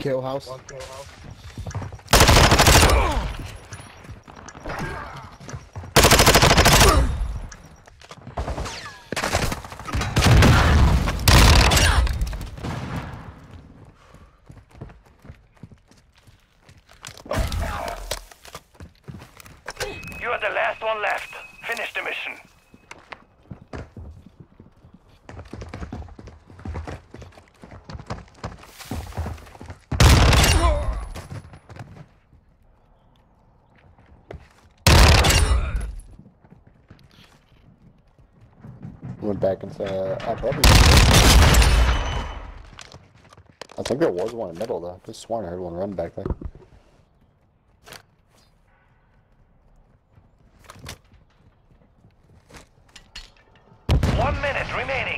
kill house. You are the last one left. Finish the mission. Went back into I think there was one in the middle though. Just sworn I heard one run back there. One minute remaining.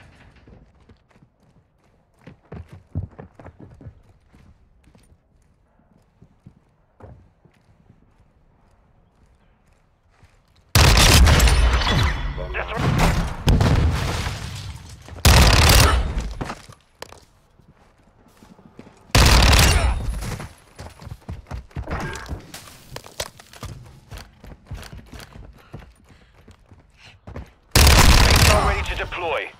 Ready to deploy.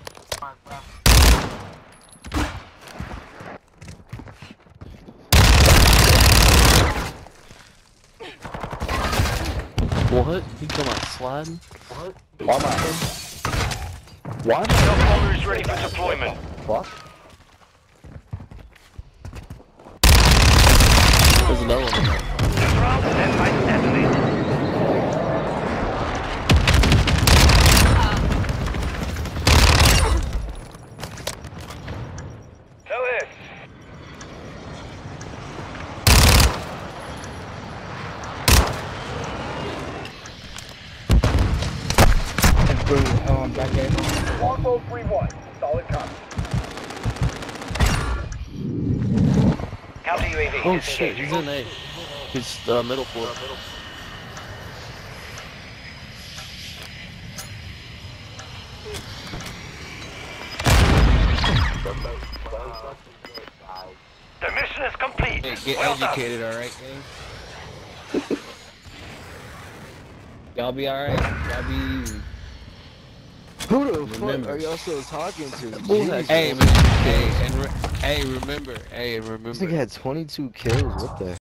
What? You come out sliding? What? Why am I? Self-loader is ready for deployment. What? There's another one in there. Surround them by detonate. Tell this. Back in. Longbow 3-1. Solid copy. Counter UAV. Oh shit, he's in A. He's middle floor. The mission is complete. Hey, get Well done. educated, alright, gang? Y'all be alright? Y'all be easy. Who the fuck Remember. are y'all still talking to? Hey, Jesus. man. Hey, remember. This nigga had 22 kills. What the